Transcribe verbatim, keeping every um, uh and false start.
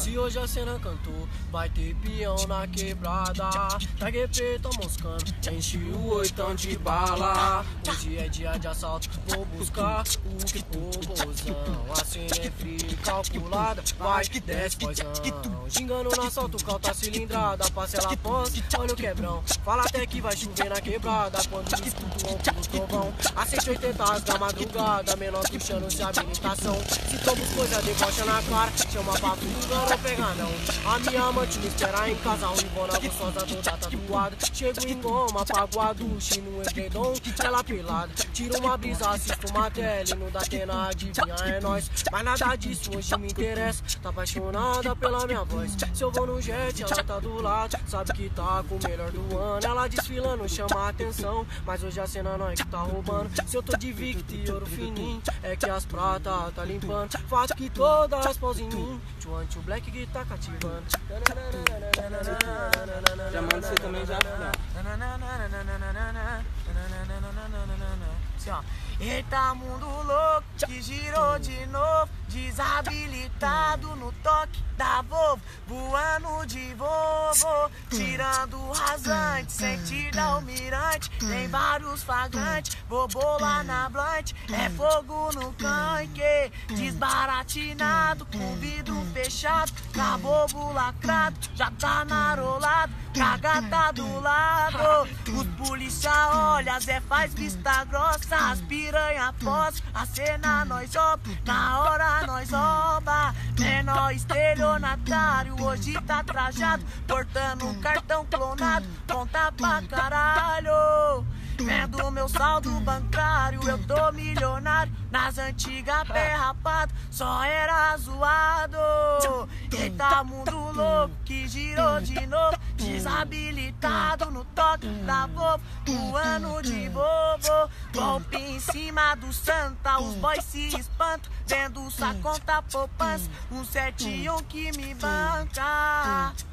Se hoje a cena cantou, vai ter peão na quebrada. Tá G P, tô moscando, enche o oitão de bala. Hoje é dia de assalto, vou buscar o que pobozão. A cena é fria e calculada, vai, desce, poisão. Gingando no assalto, calta cilindrada, parcela após, olha o quebrão. Fala até que vai chover na quebrada, quando escuto o ombro do trovão. A cento e oitenta as da madrugada, menor puxando-se a habilitação. Se tomos coisa, debocha na cara, chama papo do não pega não. A minha amante me espera em casa, ruivona gostosa toda tatuada. Chego em goma, apago a ducha no edredom, ela pelada. Tiro uma brisa, assisto uma tele, no da Atena, adivinha, é nóis. Mas nada disso hoje me interessa, tá apaixonada pela minha voz. Se eu vou no jet, ela tá do lado, sabe que tá com o melhor do ano. Ela desfilando, chama a atenção, mas hoje a cena não é que tá roubando. Se eu tô de Victor e ouro fininho, é que as pratas tá limpando. Faço que todas pausam em mim, tio anti o black que tá cativando. Já manda você também já. Assim, ó. Eita mundo louco que girou de novo, desabilitado no toque da Volvo, voando de Volvo, tirando o rasante, sentido almirante, tem vários flagrantes, vou bolar na blunt, é fogo no canque, desbaratinado, com vidro fechado, cabobo lacrado, já tá narolado, pra gata do lado, os polícia olha, Zé faz vista grossa, as piranha pós, a cena nós obra, na hora nós rouba, menor estelionatário, hoje tá trajado, portando um cartão clonado, conta pra caralho. Vendo meu saldo bancário, eu tô milionário. Nas antigas pé rapado, só era zoado. Eita mundo louco que girou de novo, desabilitado no toque da Volvo, voando de Volvo. Golpe em cima do Santa, os boys se espantam, vendo sua conta poupança, um sete e um que me banca.